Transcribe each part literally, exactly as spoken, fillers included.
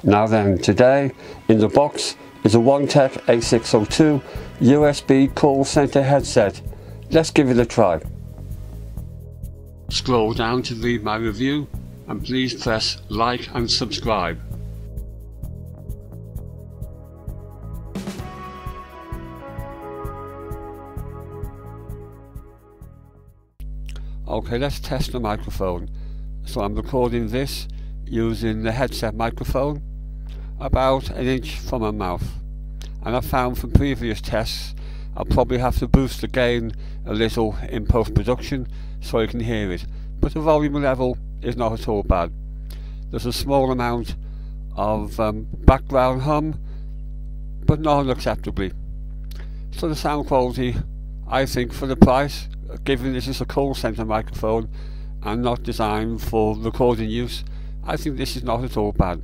Now then, today in the box is a Wantek A six oh two U S B call center headset. Let's give it a try. Scroll down to read my review and please press like and subscribe. Okay, let's test the microphone. So I'm recording this using the headset microphone about an inch from my mouth, and I found from previous tests I'll probably have to boost the gain a little in post-production so you can hear it, but the volume level is not at all bad. There's a small amount of um, background hum, but not unacceptably. So the sound quality, I think, for the price, given this is a call center microphone and not designed for recording use, I think this is not at all bad.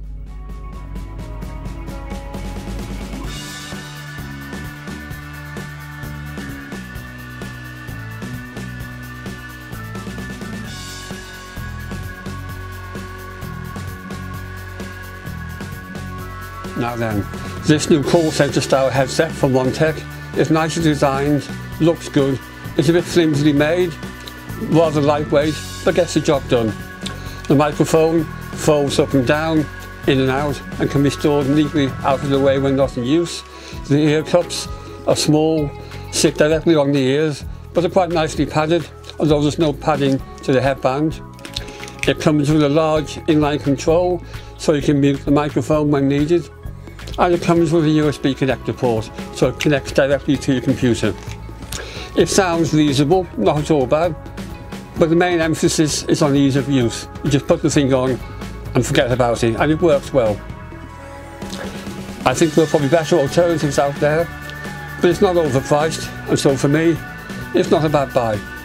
Now then, this new call center style headset from Wantek is nicely designed, looks good, it's a bit flimsily made, rather lightweight, but gets the job done. The microphone folds up and down, in and out, and can be stored neatly out of the way when not in use. The ear cups are small, sit directly on the ears, but are quite nicely padded, although there's no padding to the headband. It comes with a large inline control, so you can mute the microphone when needed. And it comes with a U S B connector port, so it connects directly to your computer. It sounds reasonable, not at all bad, but the main emphasis is on ease of use. You just put the thing on and forget about it, and it works well. I think there are probably better alternatives out there, but it's not overpriced, and so for me, it's not a bad buy.